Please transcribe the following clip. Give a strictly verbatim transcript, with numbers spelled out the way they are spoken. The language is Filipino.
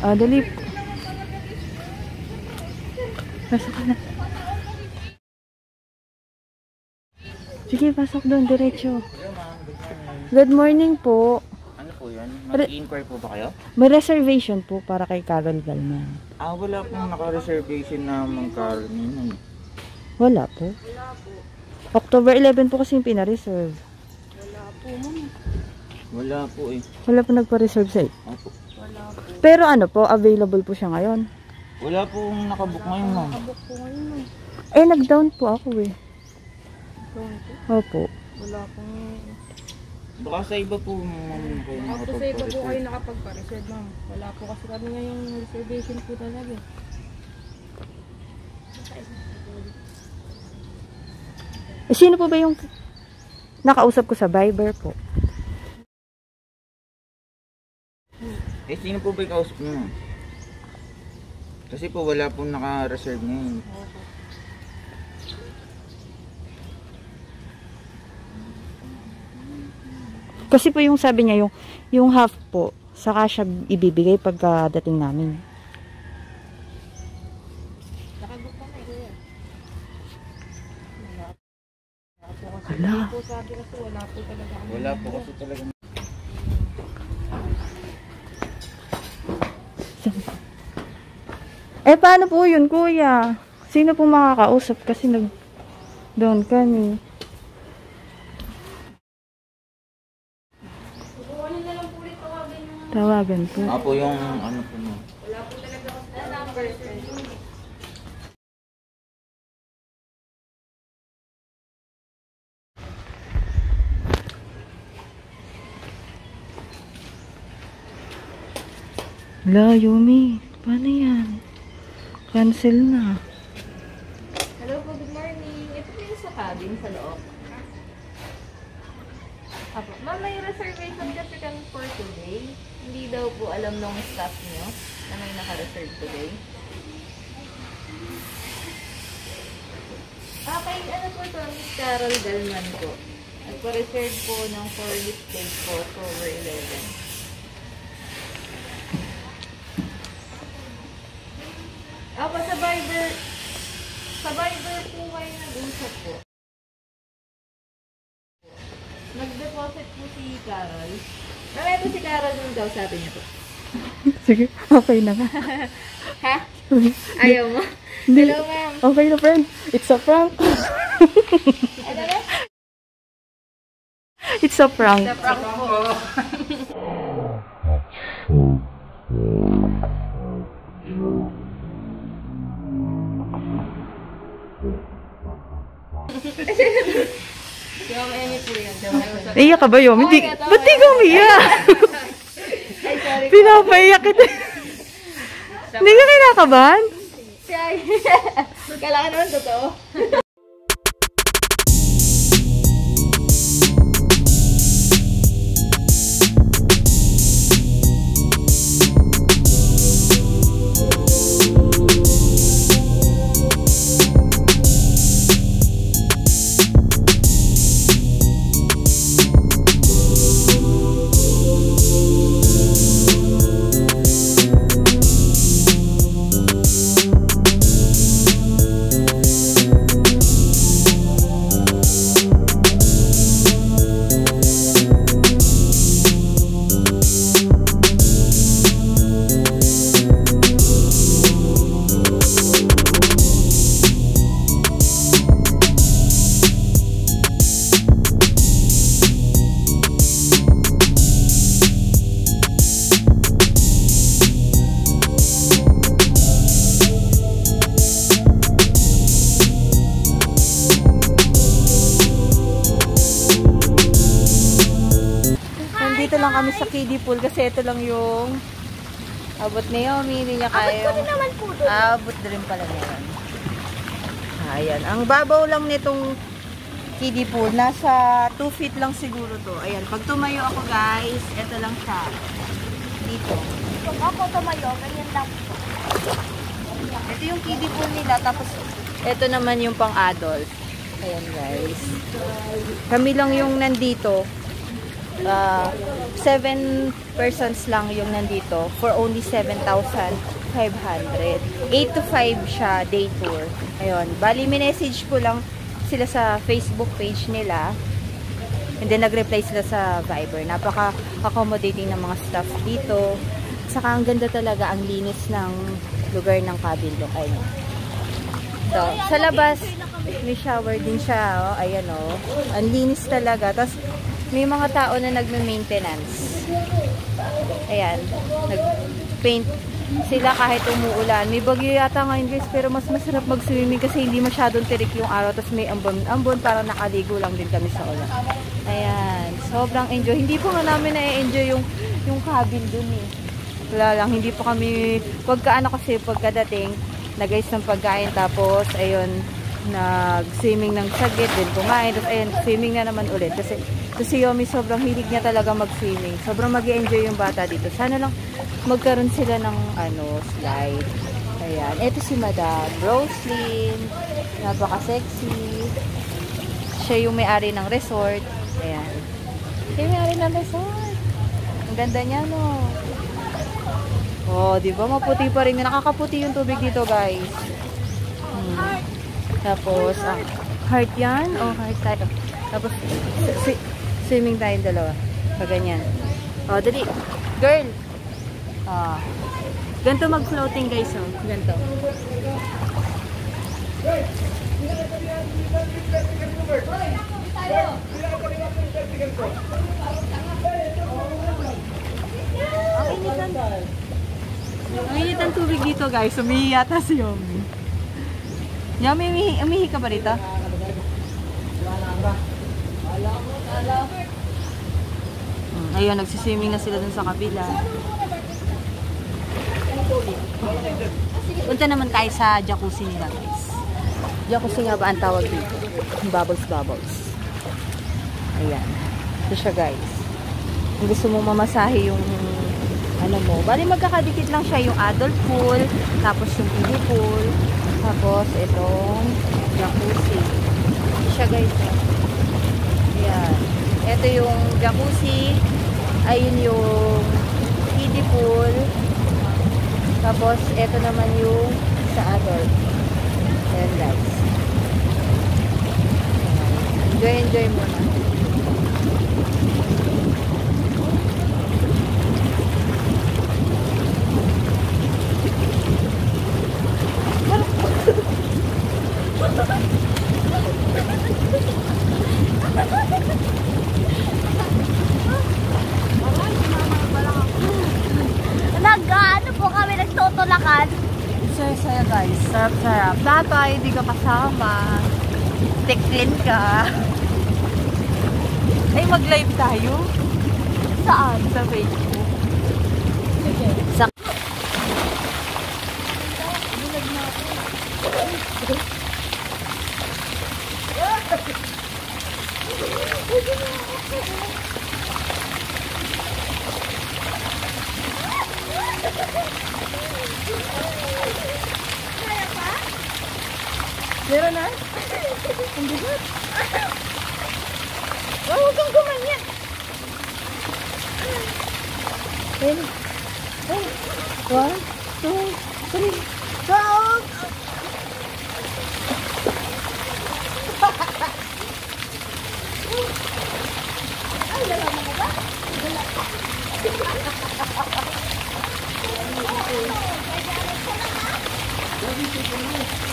Ah, dali po. Pasok ka na. Sige, pasok doon, diretso. Good morning po. Ano po yan? Mag-inquire po ba kayo? May reservation po para kay Carol Galman. Ah, wala pong naka-reservation na mga Carol ninyo. Wala po. October eleven po kasi yung pina-reserve. Wala po, ma'am. Wala po eh. Wala po nagpa-reserve sa'yo. Opo. Wala po. Pero ano po, available po siya ngayon. Wala pong nakabook ngayon, ma'am. Nakabok po ngayon, ma'am. Eh, nag-down po ako eh. Doon po. Opo. Wala pong... Baka sa iba po, ma'am, kayo Ako sa iba po kayo nakapagpa-reserve. nakapagpa-reserve, ma'am. Wala po kasi kami ngayong reservation po talaga. Eh, sino po ba yung nakausap ko sa Viber po? Eh, sino po ba yung kausap niyo? Kasi po wala pong naka-reserve ngayon. Kasi po yung sabi niya, yung, yung half po, saka siya ibibigay pagkadating namin. Nakabok pa kayo, kuya. Wala. Wala po kasi. Wala. Wala po sabi kasi wala po talaga kami. Wala po kasi talaga. Eh, paano po yun, kuya? Sino po makakausap? Kasi nag... doon kami. Subukan na lang po ulit tawagan yung... Tawagan po. Ah po yung ano po mo. Wala po talaga kasi na number. Wala, Yumi. Paano yan? Cancel na. Hello po, good morning. Ito po yung sa cabin sa loob. Apo, ma'am, may reservation kasi kami for today. Hindi daw po alam nung staff niyo na may naka-reserve today. Okay, ano po to, Miss Carol Galman po. Nagpa-reserve po ng for this day po, October eleven. Ako sa Viber, sa Viber po kayo nag-usap po. Nag-deposit po si Carol. Mamaya po si Carol nung daw sabi niya po. Sige, okay na nga. Ha? Ayaw mo? Hindi. Hello, ma'am. Okay na, friend. It's a prank. Ano na? It's a prank. Sa prank po. Si Ma'am Emmy po yan. Naiyak ka ba, Yumi? Hindi. Okay, Ba't di ka umiyak? Ay, sorry po. Pinapaiyak kita. Hindi ka kinakabahan? Ay, kailangan naman totoo. Dito lang kami sa kiddie pool kasi ito lang yung abot ni Yomi. Hindi niya kaya. Abot ko din naman po doon. Abot din pala niya. Ayan. Ang babaw lang nitong kiddie pool. Nasa two feet lang siguro to. Ayan. Pag tumayo ako guys, ito lang siya. Dito. Kung ako tumayo, ganyan lang po. Ito yung kiddie pool nila. Tapos ito naman yung pang adult. Ayan guys. Kami lang yung nandito. Uh, seven persons lang yung nandito for only seven thousand five hundred. eight to five siya, day tour. Ayun. Bali, minessage ko lang sila sa Facebook page nila. And then, nag-reply sila sa Viber. Napaka-accommodating ng mga staff dito. Saka, ang ganda talaga, ang linis ng lugar ng cabin look. Ayun. So, sa labas, may shower din siya. Oh. Ayan, oh. Ang linis talaga. Tapos, may mga tao na nagme-maintenance. Ayan. Nag-paint sila kahit umuulan. May bagyo yata ngayon guys, pero mas masarap mag-swimming kasi hindi masyadong tirik yung araw. Tapos may ambon-ambon, parang nakaligo lang din kami sa ulan. Ayan. Sobrang enjoy. Hindi po nga namin na-enjoy yung, yung cabin dun eh. Wala lang. Hindi po kami, pagka ano kasi, pagkadating, nag-ayos ng pagkain. Tapos, ayun, nag-swimming ng saglit, din kumain. Tapos, ayun, swimming na naman ulit. Kasi, kasi si Yomi, sobrang hilig niya talaga mag-swimming. Sobrang mag-enjoy yung bata dito. Sana lang magkaroon sila ng, ano, slide. Ayan. Ito si Madam Roslyn. Napaka-sexy. Siya yung may-ari ng resort. Ayan. Siya yung may-ari ng resort. Ang ganda niya, no? Oh, di ba? Maputi pa rin. Nakakaputi yung tubig dito, guys. Hmm. Tapos, ah, heart yan? Oh, heart tayo. Tapos, swimming tayong dalawa. Paganyan. Oh, dali. Girl! Ah. Ganito mag-floating, guys, oh. Ganito. Ang initan. Ang init ang tubig dito, guys. Umihi yata si Yomi. Yomi, umihi, umihi ka ba rito? Hmm, ayun, nagsiswimming na sila dun sa kabila. Punta naman tayo sa jacuzzi nila, guys. Jacuzzi nga ba ang tawag dito? Bubbles, bubbles. Ayan. Ito siya, guys. Kung gusto mo mamasahe yung ano mo, bali magkakadikit lang siya yung adult pool, tapos yung kiddie pool, tapos itong jacuzzi. Siya, guys. Ayan. Ito yung jacuzzi, ayun yung kiddie pool, tapos ito naman yung sa adult. Ayan, guys. Enjoy, enjoy muna. Nag-ano po kami, nagtutulakan. Saya-saya, guys. Sarap-sarap. Dati, hindi ka kasama. Tiklin ka. Ay, mag-live tayo. Saan? Sa Facebook. Sa... Meron na? Ang bigat. Oh, huwag kang gumanyan. Ayun. Ay. One, two, three. Go! Ay, dala mo ba? Dala.